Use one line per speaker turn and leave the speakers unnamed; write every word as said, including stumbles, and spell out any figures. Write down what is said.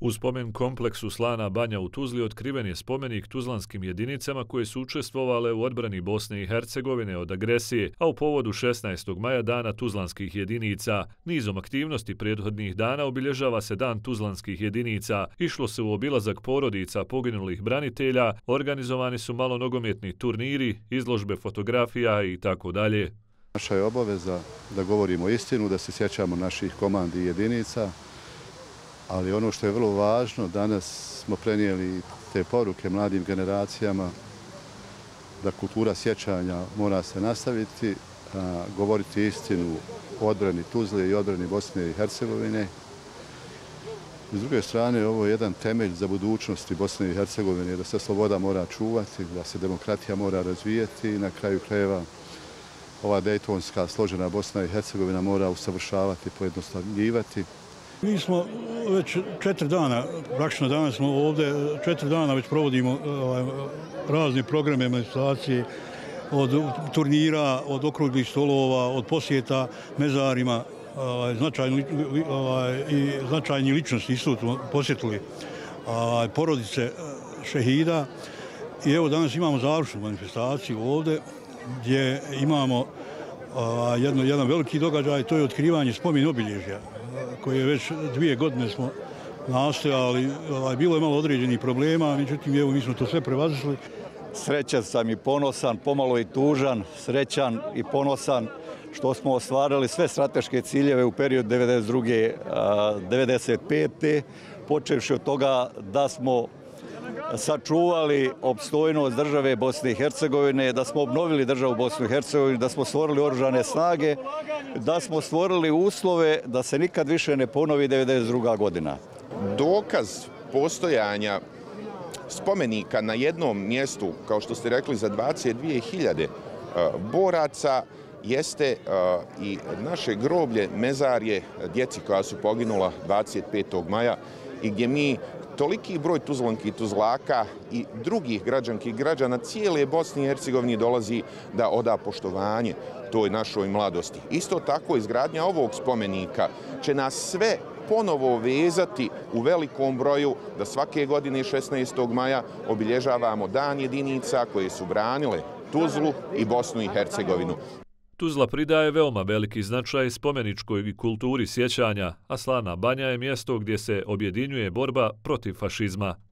U spomen kompleksu Slana banja u Tuzli otkriven je spomenik tuzlanskim jedinicama koje su učestvovale u odbrani Bosne i Hercegovine od agresije, a u povodu šesnaestog maja dana tuzlanskih jedinica. Nizom aktivnosti prethodnih dana obilježava se dan tuzlanskih jedinica. Išlo se u obilazak porodica poginulih branitelja, organizovani su malonogometni turniri, izložbe fotografija i tako dalje.
Naša je obaveza da govorimo istinu, da se sjećamo naših komandi i jedinica, ali ono što je vrlo važno, danas smo prenijeli te poruke mladim generacijama da kultura sjećanja mora se nastaviti, a, govoriti istinu o odbrani Tuzle i odbrani Bosne i Hercegovine. S druge strane, ovo je jedan temelj za budućnosti Bosne i Hercegovine, da se sloboda mora čuvati, da se demokratija mora razvijeti i na kraju krajeva ova dejtonska složena Bosna i Hercegovina mora usavršavati, pojednostavljivati.
Mi smo već četiri dana, praktično danas smo ovdje, četiri dana već provodimo ovaj, razne programe manifestacije, od turnira, od okruglih stolova, od posjeta mezarima, ovaj, značajni, ovaj, i značajni ličnosti isto smo posjetili, ovaj, porodice šehida. I evo danas imamo završnu manifestaciju ovdje gdje imamo ovaj, jedno, jedan veliki događaj, to je otkrivanje spomen obilježja, koje već dvije godine smo nastojali. Bilo je malo određenih problema, međutim, evo, mi smo to sve prevazišli.
Srećan sam i ponosan, pomalo i tužan, srećan i ponosan što smo ostvarili sve strateške ciljeve u periodu devedeset druge do devedeset pete počevši od toga da smo sačuvali opstojnost države Bosne i Hercegovine, da smo obnovili državu Bosne i Hercegovine, da smo stvorili oružane snage, da smo stvorili uslove da se nikad više ne ponovi devedeset druga godina.
Dokaz postojanja spomenika na jednom mjestu, kao što ste rekli, za dvadeset dvije hiljade boraca, jeste i naše groblje, mezarje djeci koja su poginula dvadeset petog maja i gdje mi toliki broj Tuzlanki i Tuzlaka i drugih građanki i građana cijele Bosne i Hercegovine dolazi da oda poštovanje toj našoj mladosti. Isto tako, izgradnja ovog spomenika će nas sve ponovo vezati u velikom broju da svake godine šesnaestog maja obilježavamo dan jedinica koje su branile Tuzlu i Bosnu i Hercegovinu.
Tuzla pridaje veoma veliki značaj spomeničkoj kulturi sjećanja, a Slana banja je mjesto gdje se objedinjuje borba protiv fašizma.